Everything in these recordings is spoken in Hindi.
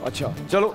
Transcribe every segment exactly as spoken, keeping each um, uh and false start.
अच्छा चलो,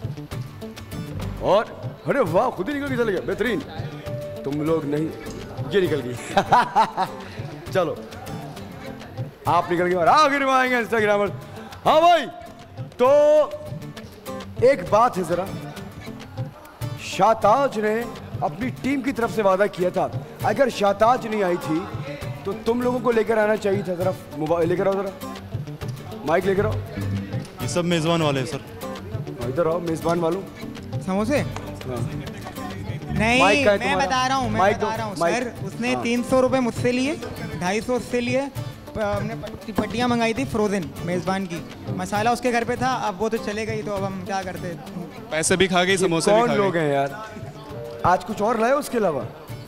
और अरे वाह खुद ही निकल के चले गए, बेहतरीन। तुम लोग नहीं, ये निकल गई। चलो आप निकल गए और आखिर में आएंगे इंस्टाग्रामर। हाँ भाई, तो एक बात है जरा, शाहताज ने अपनी टीम की तरफ से वादा किया था, अगर शाहताज नहीं आई थी तो तुम लोगों को लेकर आना चाहिए था। जरा मोबाइल लेकर आओ, जरा माइक लेकर आओ। ये सब मेजबान वाले हैं सर। इधर आओ, मेजबान वालों। समोसे? हाँ। नहीं, मैं बता रहा हूँ, मैं बता रहा हूँ सर, उसने हाँ। तीन सौ रुपये मुझसे लिए, ढाई सौ उससे लिए। हमने पट्टियाँ मंगाई थी फ्रोजन मेजबान की, मसाला उसके घर पे था, अब वो तो चले गई, तो अब हम क्या करते। पैसे भी खा गई, समोसे भी खा गई। कौन लोग हैं यार? आज कुछ और लाए उसके अलावा?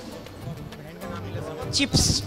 चिप्स।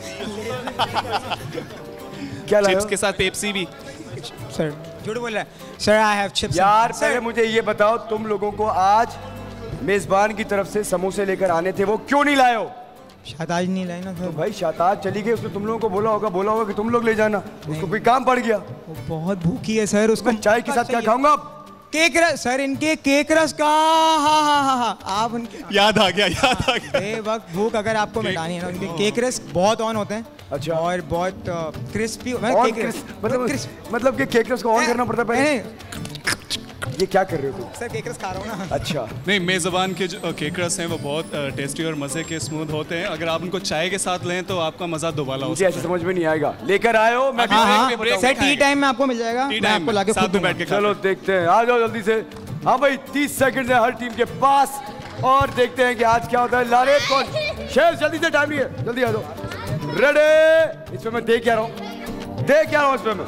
क्या लाए? चिप्स के साथ पेप्सी भी। सर झूठ बोल रहा है सर, आई हैव चिप्स। यार पहले मुझे ये बताओ, तुम लोगों को आज मेजबान की तरफ से समोसे लेकर आने थे, वो क्यों नहीं लाए हो? शाहताज नहीं लाए ना सर। तो भाई शाहताज चली गई, उसने तुम लोगों को बोला होगा बोला होगा कि तुम लोग ले जाना, उसको कोई काम पड़ गया। वो बहुत भूखी है सर, उसको चाय के साथ क्या खाऊंगा आप? केक रस सर, इनके केक रस का हाँ हाँ हाँ हाँ आप उनके याद आ गया, याद आ गया। बेवक्त भूख अगर आपको मिटानी है ना, उनके केक रस बहुत ऑन होते हैं। अच्छा। और बहुत क्रिस्पी मतलब मतलब कि केक रस को ऑन करना पड़ता है पहले। ये क्या कर रहे हो तुम? सर केक रस खा रहा हूँ ना। अच्छा नहीं, मेज़बान के जो केक रस हैं वो बहुत टेस्टी और मज़े के स्मूथ होते हैं। अगर आप उनको चाय के साथ लें तो आपका मज़ा दोबाला हो सकता है। ऐसे समझ में नहीं आएगा, लेकर आए हो। मैं हाँ हाँ सर, टी टाइम में आपको मिल जाएगा, मैं आपको लाके खुद दूंगा। चलो देखते हैं, आ जाओ जल्दी से। हाँ भाई, तीस सेकंड है हर टीम के पास, और देखते हैं कि आज क्या होता है। लारे कौन? शेर जल्दी से, टाइम नहीं है, जल्दी आ जाओ। रेडी? इसमें मैं देख क्या रहा हूँ, देख क्या रहा हूँ इसमें मैं।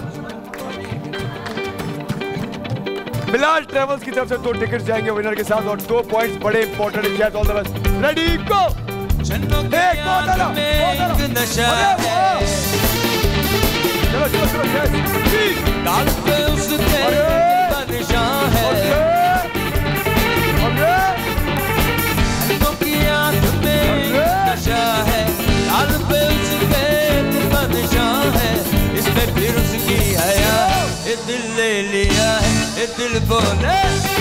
बिलाल ट्रेवल्स की तरफ से दो टिकट्स जाएंगे विनर के साथ, और दो पॉइंट्स बड़े इंपॉर्टेंट है। All the best. Ready go. एक चलो चलो चलो गाल पे उसके निशान है, की आंख में नशा है, गाल पे उसके निशान है, इसमें फिर उसकी हया, ये दिल ले लिया है, ये दिल बोले।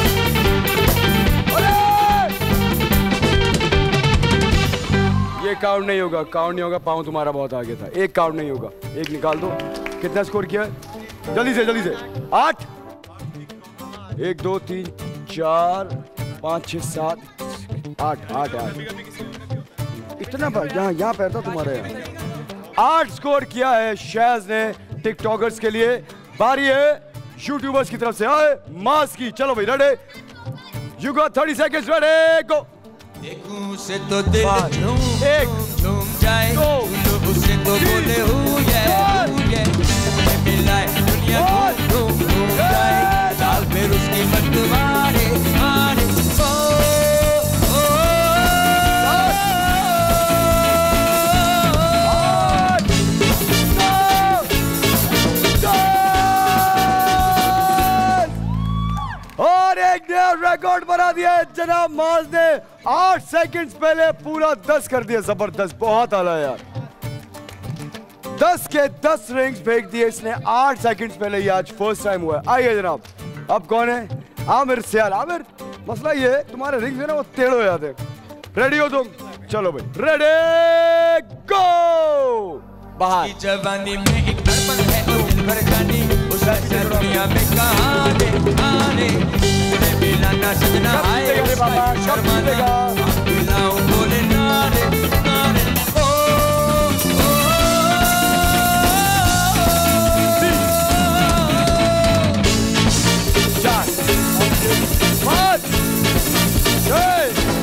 ये काउंट नहीं होगा, काउंट नहीं होगा, पाँव तुम्हारा बहुत आगे था, एक काउंट नहीं होगा, एक निकाल दो। कितना स्कोर किया? जल्दी से जल्दी से। आठ, एक दो तीन चार पाँच छः सात आठ आठ आठ इतना पर यहाँ यहाँ पैर था तुम्हारे यहाँ। आठ स्कोर किया है शैज़ ने टिकटॉकर्स के लिए। बारी है यूट्यूबर्स की तरफ से आए मास की। चलो भाई ready, you got thirty seconds, ready go. देखूं से तो दिल झूम झूम जाए, उसे तो बोले हुए हुए मिलाए, दुनिया घूम घूम जाए, साल फिर उसकी बदवारे आने। और एक नया रिकॉर्ड बना दिया है जनाब माज ने। आठ सेकंड्स पहले पूरा दस कर दिया, जबरदस्त, बहुत आला यार। दस के दस रिंग्स फेंक दिए इसने आठ सेकंड्स पहले, ये आज फर्स्ट टाइम हुआ है। आइए जनाब, अब कौन है? आमिर सियाल। आमिर, मसला ये है तुम्हारे रिंग्स है ना वो टेढ़े हो जाते हैं। रेडी हो तुम? चलो भाई, रेडी गो। बाहर जवानी में एक दर्पण है और दिल भर जानी, उस दुनिया में कहानी आने मिलाना सजना आए, शर्माना मिलाऊं बोले नारे नारे। ओ ओ चार पाँच छः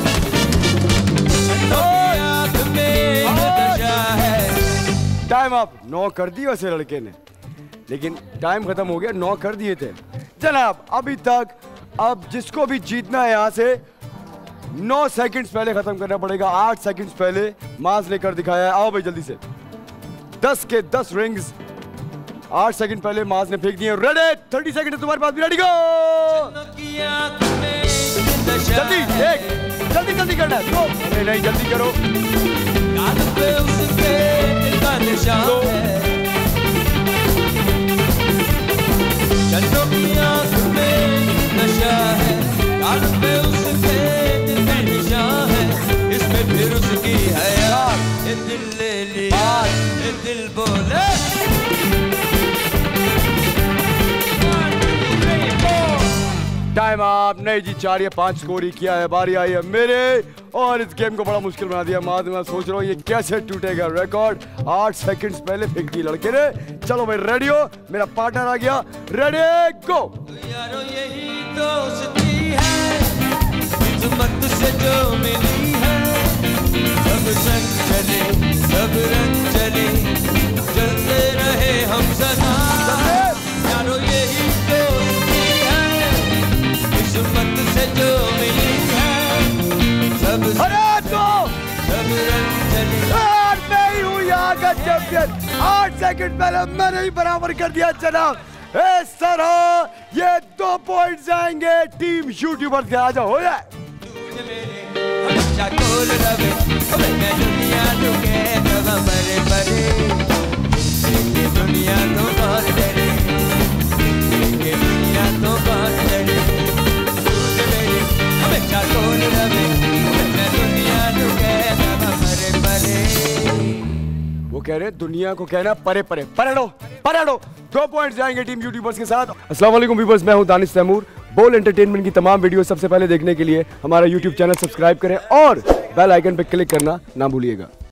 टाइम अप। नौ कर दी वैसे लड़के ने, लेकिन टाइम खत्म हो गया, नौ कर दिए थे जनाब अभी तक। अब जिसको भी जीतना है यहाँ से नौ सेकंड्स पहले खत्म करना पड़ेगा। आठ सेकंड्स पहले मास लेकर दिखाया है। आओ भाई जल्दी से। दस के दस रिंग्स आठ सेकंड पहले मास ने फेंक दिए। रेडी? थर्टी सेकंड है तुम्हारे पास भी, रेडी गो। जल्दी एक, जल्दी जल्दी करना है। दो, नहीं नहीं जल्दी करो। दो, चन्नों की आँख में टाइम आप नहीं जी, चार या पांच स्कोर ही किया है। बारी आई है मेरे और इस गेम को बड़ा मुश्किल बना दिया। माद मैं सोच रहा हूँ ये कैसे टूटेगा रिकॉर्ड। आठ सेकंड्स पहले फेंक दी लड़के ने। चलो भाई रेडी हो, मेरा पार्टनर आ गया, रेडी गो। यारो यही दोस्ती है, किस्मत से जो मिली है। सब संग चले, सब रंग चले, चलते रहे हम सदा। यारो यही दोस्ती है, किस्मत से जो मिली है। सब अरे तो सब रंग चले। यार मैं ही हूँ यहाँ का चैंपियन। आठ सेकंड पहले मैंने ही बराबर कर दिया जनाब। इस तरह ये दो पॉइंट जाएंगे टीम यूट्यूबर्स के। आजा हो जाए। हमेशा कोल रवे, मैं दुनिया तो कहता परे परे। ये दुनिया तो बहुत डरे, ये दुनिया तो बहुत डरे। हमेशा कोल रवे, मैं दुनिया तो कहता परे परे। वो कह रहे हैं दुनिया को कहना परे परे परेडो परेडो। दो पॉइंट जाएंगे टीम यूट्यूबर्स के साथ। अस्सलाम वालेकुम व्यूअर्स, मैं हूं दानिश तैमूर। बोल एंटरटेनमेंट की तमाम वीडियो सबसे पहले देखने के लिए हमारा यूट्यूब चैनल सब्सक्राइब करें और बेल आइकन पर क्लिक करना ना भूलिएगा।